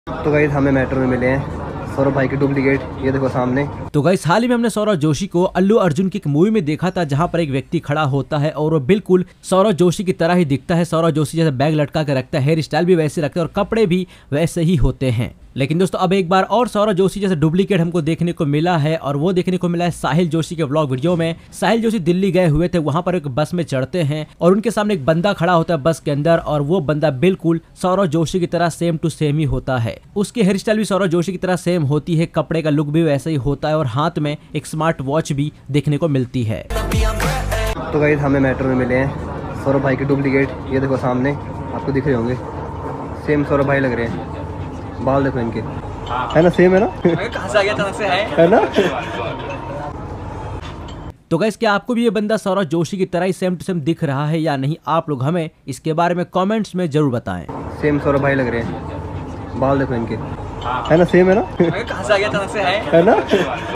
तो गाइस हमें मेट्रो में मिले हैं सौरभ भाई के डुप्लीकेट, ये देखो सामने। तो गाइस हाल ही में हमने सौरभ जोशी को अल्लू अर्जुन की एक मूवी में देखा था, जहां पर एक व्यक्ति खड़ा होता है और वो बिल्कुल सौरभ जोशी की तरह ही दिखता है। सौरभ जोशी जैसे बैग लटका के रखता है, हेयर स्टाइल भी वैसे रखते हैं और कपड़े भी वैसे ही होते हैं। लेकिन दोस्तों अब एक बार और सौरभ जोशी जैसे डुप्लीकेट हमको देखने को मिला है, और वो देखने को मिला है साहिल जोशी के व्लॉग वीडियो में। साहिल जोशी दिल्ली गए हुए थे, वहां पर एक बस में चढ़ते हैं और उनके सामने एक बंदा खड़ा होता है बस के अंदर, और वो बंदा बिल्कुल सौरभ जोशी की तरह सेम टू सेम ही होता है। उसकी हेयर स्टाइल भी सौरभ जोशी की तरह सेम होती है, कपड़े का लुक भी वैसे ही होता है और हाथ में एक स्मार्ट वॉच भी देखने को मिलती है। तो गाइस हमें मेट्रो में मिले हैं सौरभ भाई के डुप्लीकेट, ये देखो सामने आपको दिख रहे होंगे। सेम सौरभ भाई लग रहे हैं, बाल देखो इनके, है ना, सेम है ना। कहाँ से आ गया अचानक से है ना। तो गाइस क्या आपको भी ये बंदा सौरभ जोशी की तरह ही सेम टू सेम दिख रहा है या नहीं? आप लोग हमें इसके बारे में कमेंट्स में जरूर बताएं। सेम सौरभ भाई लग रहे हैं, बाल देखो इनके, है ना, सेम है ना। कहाँ से आ गया अचानक से है ना।